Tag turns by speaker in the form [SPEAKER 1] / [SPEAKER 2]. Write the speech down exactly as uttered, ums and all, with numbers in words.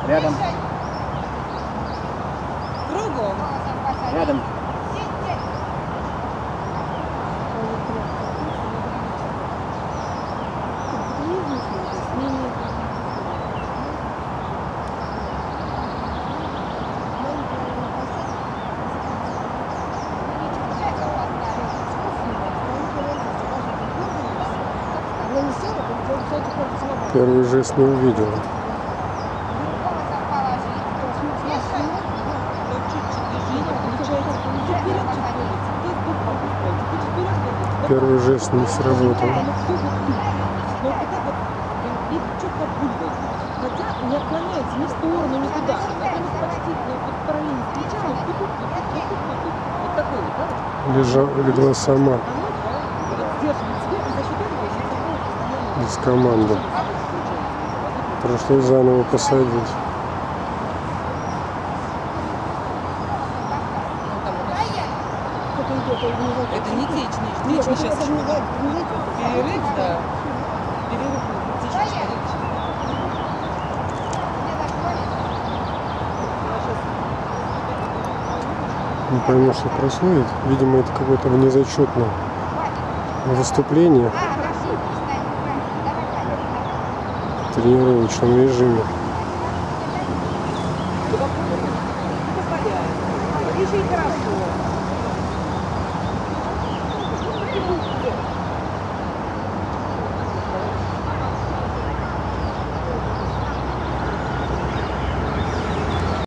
[SPEAKER 1] Рядом.
[SPEAKER 2] Кругом.
[SPEAKER 1] Рядом.
[SPEAKER 3] Первый жест не увидела. Первый жест не сработал.
[SPEAKER 2] Хотя не отклоняется ни в сторону, ни куда. Почти параллельно с плечами. Вот такой вот, да?
[SPEAKER 3] Лежа, легла сама. Без команды. Пришлось заново посадить.
[SPEAKER 2] Это не течный. Течный сейчас еще перерыв, да. Перерыв течный.
[SPEAKER 3] Не пойму, что происходит. Видимо, это какое-то внезачетное выступление в тренировочном режиме.
[SPEAKER 2] Очень хорошо.